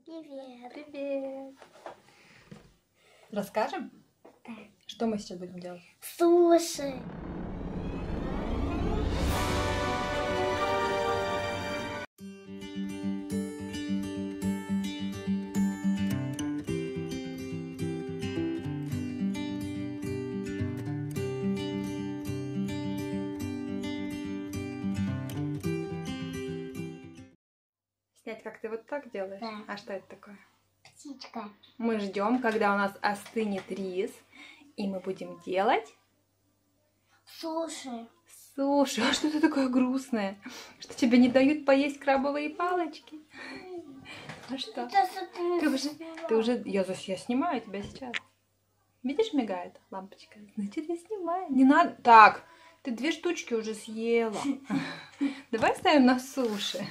Привет. Привет. Расскажем? Да. Что мы сейчас будем делать? Суши. Снять, как ты вот так делаешь? Да. А что это такое? Птичка. Мы ждем, когда у нас остынет рис, и мы будем делать Суши. суши. А что ты такое грустное? Что тебе не дают поесть крабовые палочки? А что? Ты уже... Я снимаю тебя сейчас. Видишь, мигает лампочка? Значит, я снимаю. Не надо... Так, ты 2 штучки уже съела. Давай ставим на суши.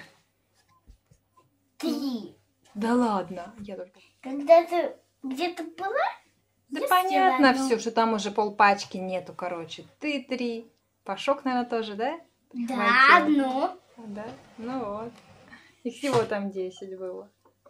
3. Да ладно. Я только... Когда ты где-то была? Да Я понятно съела все, что там уже полпачки нету, короче. Ты 3. Пашок, наверное, тоже, да? Да, одну. Да? Ну вот. И всего там 10 было.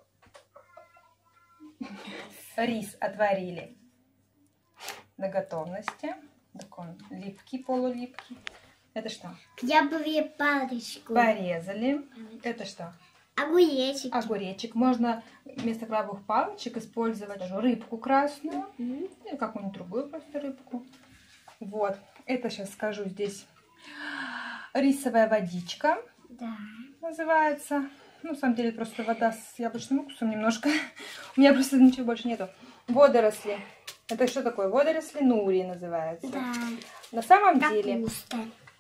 Рис отварили до готовности. Так он липкий, полулипкий. Это что? Крабовые палочки. Порезали. Это что? Огуречек. Огуречек. Можно вместо крабовых палочек использовать даже рыбку красную. Или какую-нибудь другую просто рыбку. Вот. Это сейчас скажу здесь. Рисовая водичка. Да. Называется. Ну, на самом деле, просто вода с яблочным уксусом немножко. У меня просто ничего больше нету. Водоросли. Это что такое? Водоросли нури называется. Да. На самом деле, Капуста.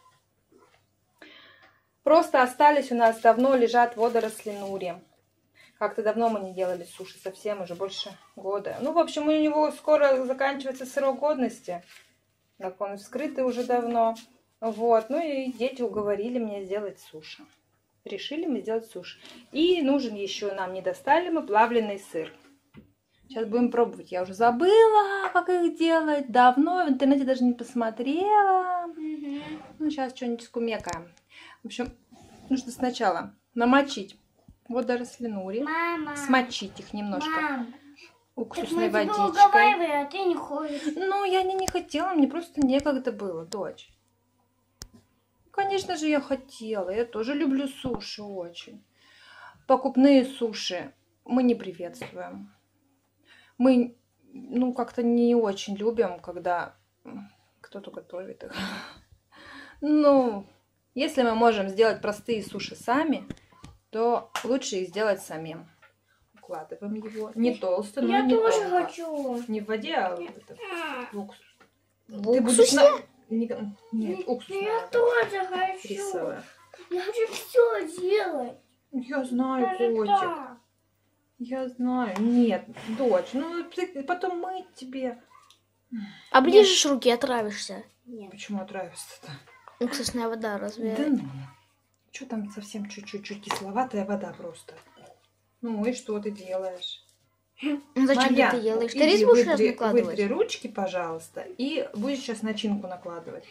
просто остались у нас, давно лежат водоросли нури. Как-то давно мы не делали суши, совсем уже больше года. Ну, в общем, у него скоро заканчивается срок годности. Так, он вскрытый уже давно. Вот. Ну и дети уговорили меня сделать суши. Решили мы сделать суши. И нужен еще, нам не достали мы, плавленый сыр. Сейчас будем пробовать. Я уже забыла, как их делать. Давно в интернете даже не посмотрела. Ну, сейчас что-нибудь скумекаем. В общем, нужно сначала намочить водоросли нури. Мама. Смочить их немножко Мам. уксусной Так мы тебя водичкой. уговаривали, а ты не хочешь. Ну, я не хотела, мне просто некогда было, дочь. Конечно же, я хотела. Я тоже люблю суши очень. Покупные суши мы не приветствуем. Мы, ну, как-то не очень любим, когда кто-то готовит их. Ну, если мы можем сделать простые суши сами, то лучше их сделать самим. Укладываем его. Не толсто, но Я не тоже тонко. хочу. Не в воде, а в уксус. В Ты будешь уксусе? Нет, уксус Я надо. тоже хочу. Рисовая. Я хочу все делать. Я знаю, Даже котик. так. Я знаю. Нет, дочь, ну потом мыть тебе. Оближешь руки, отравишься. Нет. Почему отравишься-то? Уксусная вода, разве? Да ну. Что там совсем чуть-чуть кисловатая вода просто. Ну и что ты делаешь? Ну, зачем Марьян, ты делаешь? Ты иди рис будешь сейчас вытри накладывать? ручки, пожалуйста, и будешь сейчас начинку накладывать.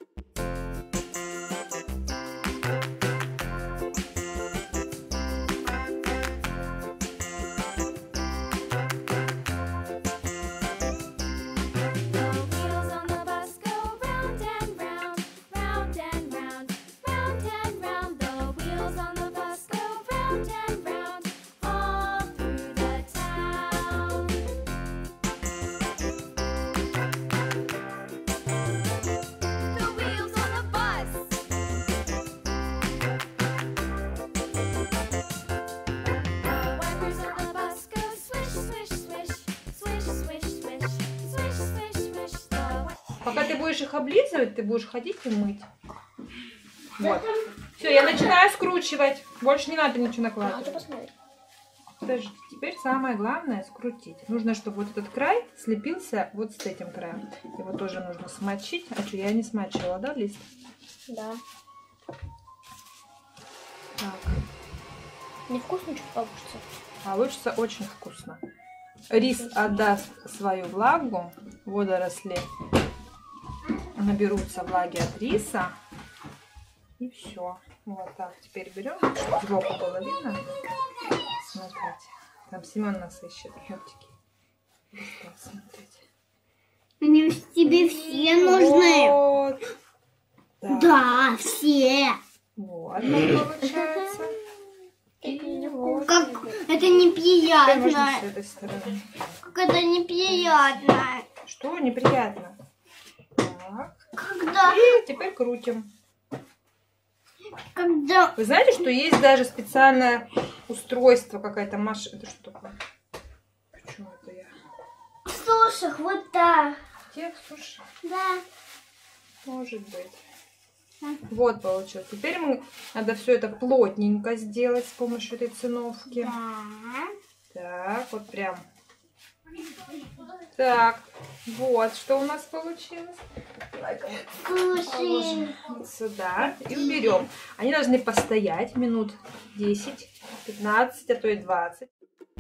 Пока ты будешь их облизывать, ты будешь ходить и мыть. Вот. Все, я начинаю скручивать. Больше не надо ничего накладывать. Подожди, теперь самое главное скрутить. Нужно, чтобы вот этот край слепился вот с этим краем. Его тоже нужно смочить. А что, я не смочила, да, лист? Да. Так. Невкусно что получится? Получится очень вкусно. Рис отдаст свою влагу, водоросли наберутся влаги от риса. И все. Вот так. Теперь берем, чтобы сбоку было видно. Смотрите. Там Семен нас ищет. Мультики. Стал смотреть. Они тебе все нужны. Вот. Так. Да, все. Вот, так получается. И вот. Как это Теперь можно неприятно. с этой стороны. Как это неприятно. Что неприятно? Так. Когда, И теперь крутим. когда... Вы знаете, что есть даже специальное устройство, какая-то машина. Это что такое? Почему это я? Слушай, вот так. Где? Слушай, Да. может быть. Вот получилось. Теперь надо все это плотненько сделать с помощью этой циновки. Да. Так, вот прям. Так, вот что у нас получилось. Давай-ка Слушай. положим вот сюда и уберем. Они должны постоять минут 10, 15, а то и 20.